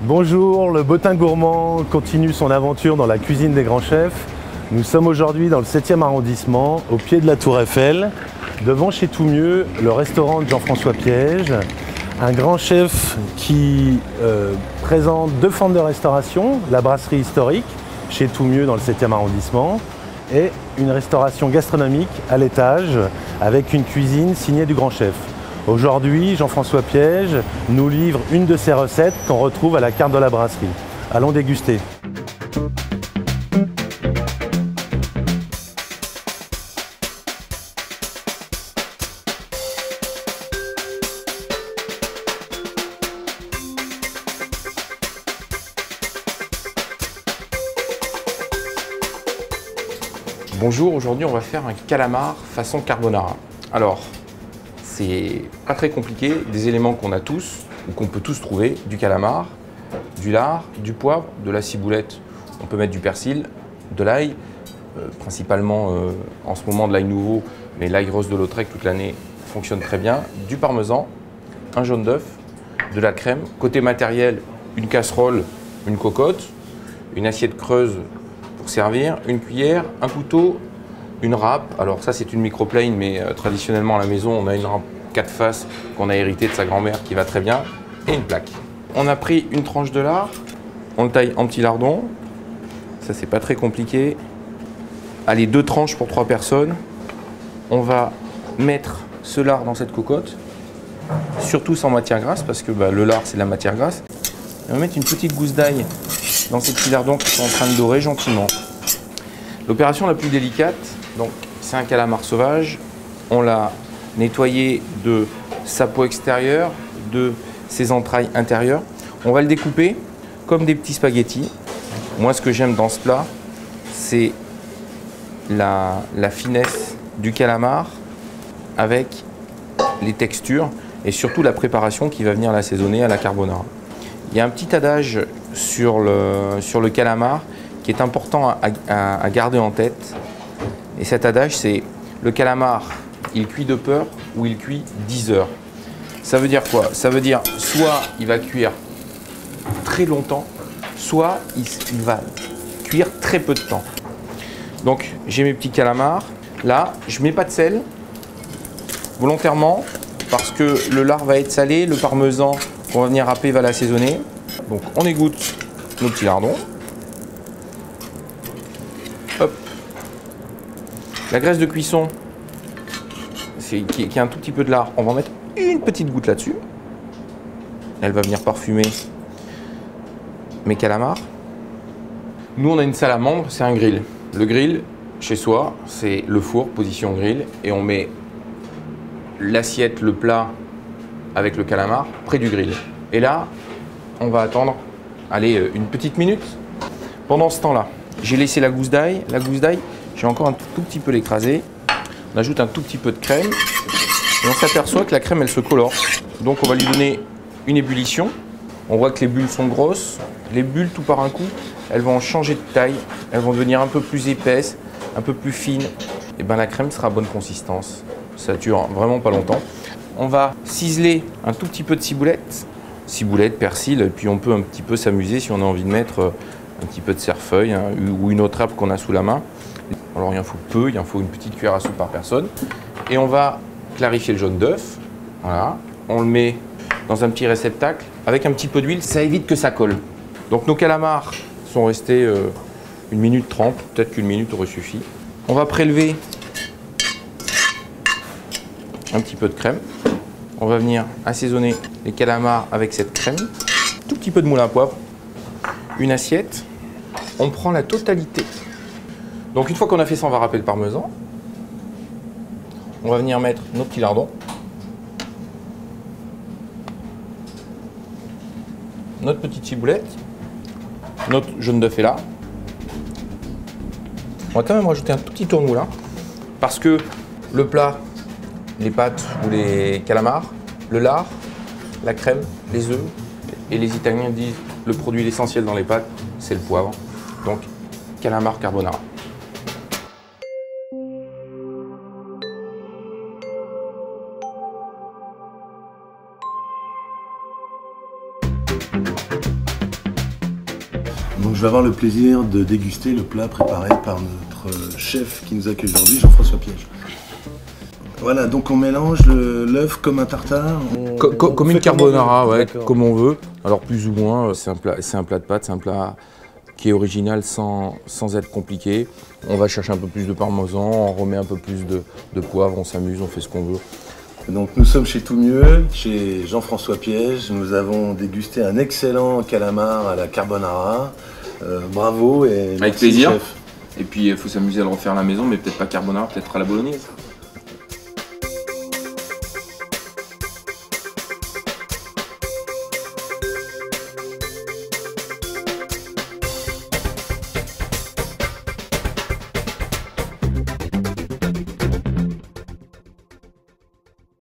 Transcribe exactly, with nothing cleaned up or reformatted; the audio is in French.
Bonjour, le Bottin Gourmand continue son aventure dans la cuisine des grands chefs. Nous sommes aujourd'hui dans le septième arrondissement, au pied de la Tour Eiffel, devant chez Tout Mieux, le restaurant de Jean-François Piège, un grand chef qui euh, présente deux formes de restauration, la brasserie historique, chez Tout Mieux dans le septième arrondissement, et une restauration gastronomique à l'étage, avec une cuisine signée du grand chef. Aujourd'hui, Jean-François Piège nous livre une de ses recettes qu'on retrouve à la carte de la brasserie. Allons déguster. Bonjour, aujourd'hui on va faire un calamar façon carbonara. Alors, c'est pas très compliqué, des éléments qu'on a tous, ou qu'on peut tous trouver, du calamar, du lard, du poivre, de la ciboulette, on peut mettre du persil, de l'ail, euh, principalement euh, en ce moment de l'ail nouveau, mais l'ail rose de Lautrec toute l'année fonctionne très bien, du parmesan, un jaune d'œuf, de la crème. Côté matériel, une casserole, une cocotte, une assiette creuse pour servir, une cuillère, un couteau, une râpe. Alors ça c'est une microplane, mais euh, traditionnellement à la maison on a une râpe quatre faces qu'on a hérité de sa grand-mère qui va très bien, et une plaque. On a pris une tranche de lard, on le taille en petits lardons, ça c'est pas très compliqué. Allez, deux tranches pour trois personnes. On va mettre ce lard dans cette cocotte, surtout sans matière grasse parce que bah, le lard c'est de la matière grasse. Et on va mettre une petite gousse d'ail dans ces petits lardons qui sont en train de dorer gentiment. L'opération la plus délicate, donc c'est un calamar sauvage. On l'a nettoyé de sa peau extérieure, de ses entrailles intérieures. On va le découper comme des petits spaghettis. Moi, ce que j'aime dans ce plat, c'est la, la finesse du calamar avec les textures et surtout la préparation qui va venir l'assaisonner à la carbonara. Il y a un petit adage sur le, sur le calamar qui est important à, à, à garder en tête. Et cet adage, c'est le calamar, il cuit de peur ou il cuit dix heures. Ça veut dire quoi? Ça veut dire soit il va cuire très longtemps, soit il, il va cuire très peu de temps. Donc j'ai mes petits calamars. Là, je ne mets pas de sel, volontairement, parce que le lard va être salé, le parmesan qu'on va venir râper va l'assaisonner. Donc on égoutte nos petits lardons. Hop. La graisse de cuisson, c'est qui, qui est un tout petit peu de lard, on va en mettre une petite goutte là-dessus. Elle va venir parfumer mes calamars. Nous, on a une salamandre, c'est un grill. Le grill, chez soi, c'est le four, position grill, et on met l'assiette, le plat avec le calamar près du grill. Et là, on va attendre, allez, une petite minute. Pendant ce temps-là, j'ai laissé la gousse d'ail. La gousse d'ail, j'ai encore un tout, tout petit peu l'écraser. On ajoute un tout petit peu de crème. Et on s'aperçoit que la crème, elle se colore. Donc on va lui donner une ébullition. On voit que les bulles sont grosses. Les bulles, tout par un coup, elles vont changer de taille. Elles vont devenir un peu plus épaisses, un peu plus fines. Et bien la crème sera à bonne consistance. Ça dure vraiment pas longtemps. On va ciseler un tout petit peu de ciboulette. Ciboulette, persil, et puis on peut un petit peu s'amuser si on a envie de mettre un petit peu de cerfeuil hein, ou une autre herbe qu'on a sous la main. Alors il en faut peu, il en faut une petite cuillère à soupe par personne. Et on va clarifier le jaune d'œuf. Voilà. On le met dans un petit réceptacle avec un petit peu d'huile, ça évite que ça colle. Donc nos calamars sont restés euh, une minute trente, peut-être qu'une minute aurait suffi. On va prélever un petit peu de crème. On va venir assaisonner les calamars avec cette crème. Tout petit peu de moulin à poivre. Une assiette. On prend la totalité. Donc une fois qu'on a fait ça, on va râper le parmesan. On va venir mettre nos petits lardons. Notre petite ciboulette. Notre jaune d'œuf est là. On va quand même rajouter un tout petit tour de moulin. Parce que le plat, les pâtes ou les calamars, le lard, la crème, les œufs, et les Italiens disent le produit essentiel dans les pâtes, c'est le poivre. Donc, calamar carbonara. vais avoir le plaisir de déguster le plat préparé par notre chef qui nous accueille aujourd'hui, Jean-François Piège. Voilà, donc on mélange l'œuf comme un tartare. On, Co co on comme une carbonara, ouais, comme, comme on veut. Alors plus ou moins, c'est un plat, c'est un plat de pâtes, c'est un plat qui est original sans, sans être compliqué. On va chercher un peu plus de parmesan, on remet un peu plus de, de poivre, on s'amuse, on fait ce qu'on veut. Donc nous sommes chez Tout Mieux, chez Jean-François Piège. Nous avons dégusté un excellent calamar à la carbonara. Euh, bravo et avec plaisir. Chef. Et puis il faut s'amuser à le refaire à la maison, mais peut-être pas carbonara, peut-être à la bolognaise.